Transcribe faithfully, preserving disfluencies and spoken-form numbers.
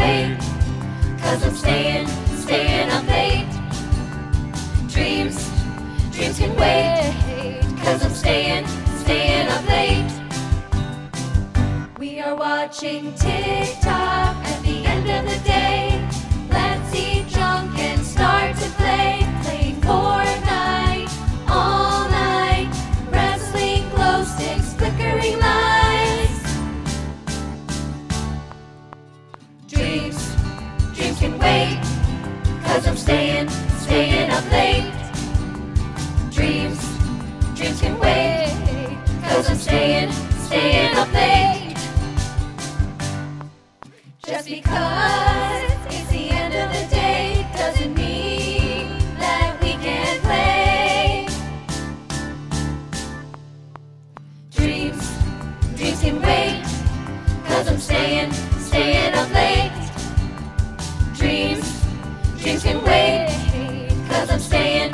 wait, 'cause I'm staying, staying up late. Dreams, dreams can wait, 'cause I'm staying, staying up late. We are watching TikTok at the end of the day. Let's eat junk and start to play. Playing Fortnite all night. Wrestling glow sticks, flickering lights. Dreams, dreams can wait, 'cause I'm staying, staying up late. Dreams, dreams can wait, 'cause I'm staying, staying up late. Just because it's the end of the day doesn't mean that we can't play. Dreams, dreams can wait, 'cause I'm staying, staying up late. Dreams, dreams can wait, 'cause I'm staying